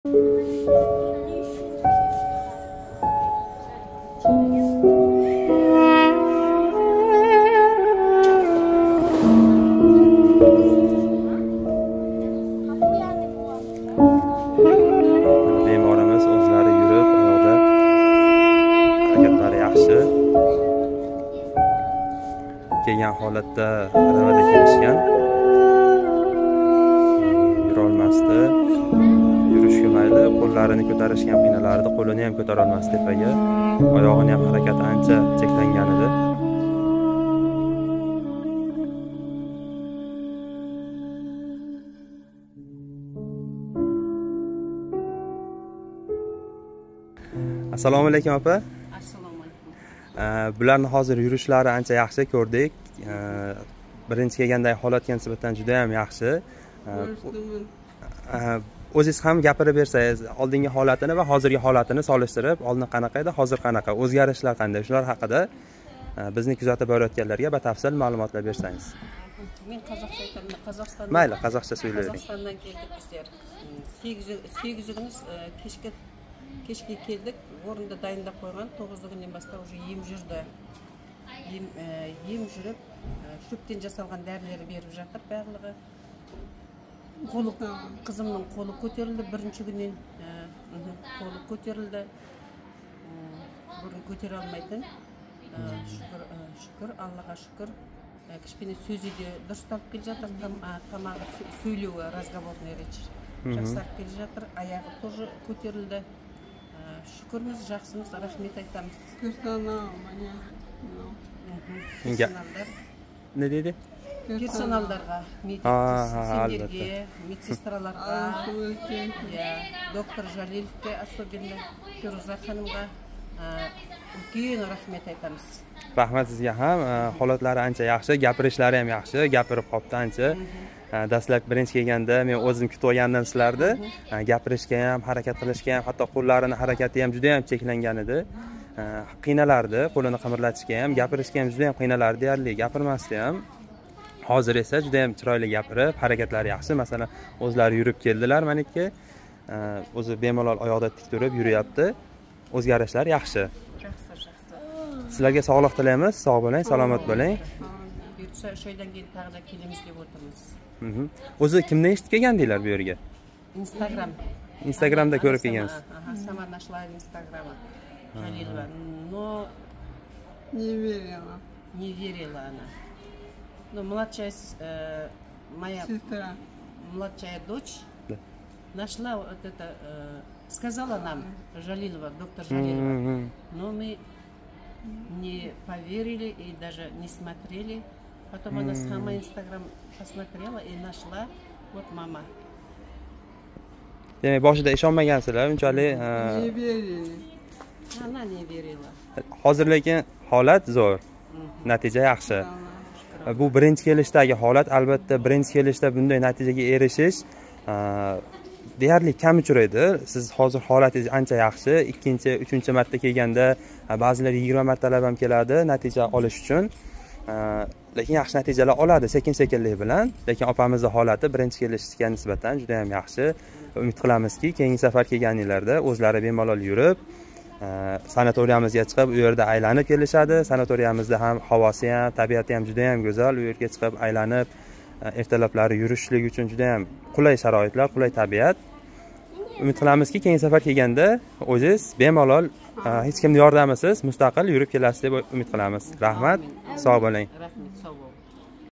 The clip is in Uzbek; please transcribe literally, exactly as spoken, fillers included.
Bemorimiz o'zlari yurib, oyoqda harakatlari yaxshi. Kelgan holatda aravada kelishgan. Yura olmasdi. Yurishga mayli, qo'llarini ko'tarishga ham qiynalardi, qo'lini ham ko'tara olmasdi tepaga. Oyog'ini ham harakati ancha cheklangan edi. Assalomu alaykum opa. Assalomu alaykum. Bularni hozir yurishlari ancha yaxshi ko'rdik. Birinchi kelgandagi holatga nisbatan juda ham yaxshi. O'zingiz ham gapirib bersangiz, oldingi holatini va hozirgi holatini solishtirib, oldin qanaqa edi, hozir qanaqa, o'zgarishlar qanday, shular haqida bizni kuzatib borayotganlarga batafsil ma'lumotlar bersangiz. Men qozoqcha aytaman, Qozog'istondan. Mayli, qozoqcha so'ylaylik. Qozog'istondan keldik bizlar. segizimiz kechga kechga keldik. O'rinda dayındab qo'ygan, to'qqizdan boshlab уже yem жүрdi. Yem yem жүрib, shubdan jasalgan darilarni berib жатыр bарлығы. Qo'li qizimning qo'li ko'tarildi birinchi kundan. Qo'li ko'tarildi. Burun ko'tara olmaydi. Shukr, shukr, Allohga shukr. Kichkina so'ziga durustlab kelib жатыр, tamog'i so'yluvi, разговорный речь. Жақсарып келе жатыр, аяғы тоже көтерілді. Шүкірміз, жақсымыз, рахмет айтамыз. Персоналдар. Ne dedi? Персоналдарға, сендерге, медсестраларға, доктор Жалиловке, особенно Фируза ханымға үлкен рахмет айтамыз. Rahmat sizga ham. Holatlari ancha yaxshi, gapirishlari ham yaxshi, gapirib qopti ancha. Dastlab birinchi kelganda men o'zim kutib olgandim sizlarni. Gapirishga ham, harakat qilishga ham, hatto qo'llarini harakati ham juda ham cheklangan edi. Qiynalardi, qo'lini qimirlatishga ham, gapirishga ham juda ham qiynalardi, deyarli gapirmasdi ham. Hozir esa juda ham chiroyli gapirib, harakatlari yaxshi. Masalan, o'zlari yurib keldilar meniki. O'zi bemalol oyoqda tik turib yuryapti. O'zgarishlar yaxshi. Yaxshi, yaxshi. Sizlarga sog'lik tilaymiz, sog' bo'ling, salomat bo'ling. Shaydan keyin tag'da kelamiz deb o'tiramiz. O'zi kimdan eshitib kelgandinglar bu yerga? Instagram. Instagramda ko'rib kelgansiz. Ага, сама нашла в Инстаграме. Жалилова. Но не верила. Не верила она. Но младшая э, моя сестра, младшая дочь да. Нашла вот это, э, сказала нам Жалилова, доктор Жалилова. Mm-hmm. Но мы не поверили и даже не смотрели. Потом она сама Инстаграм посмотрела и нашла. Вот мама. Demak, boshida ishonmagansizlar, unchalik. Не верили. Она не верила. Hozir lekin holat zo'r. Natija yaxshi. Bu birinchi kelishdagi holat, albatta birinchi kelishda bunday natijaga erishish deyarli kam uchraydi. Siz hozir holatingiz ancha yaxshi. Ikkinchi, uchinchi marta kelganda ba'zilar yigirma martalab ham keladi natija olish uchun. Lekin yaxshi natijalar oladi sekin-sekinlik bilan. Lekin opamizning holati birinchi kelishga nisbatan juda ham yaxshi. Umid qilamizki, keyingi safar kelganinglarda o'zlari bemalol yurib, sanatoriyamizga chiqib, u yerda aylanib kelishadi. Sanatoriyamizda ham havosi ham, tabiati ham juda ham go'zal. U yerga chiqib aylanib, ertalablari yurishlik uchun juda ham qulay sharoitlar, qulay tabiat. Umid qilamizki, keyingi safar kelganda o'zingiz bemalol hech kimning yordamisiz mustaqil yurib kelasiz deb umid qilamiz. Rahmat, sog' bo'ling. Rahmat, sog' bo'ling.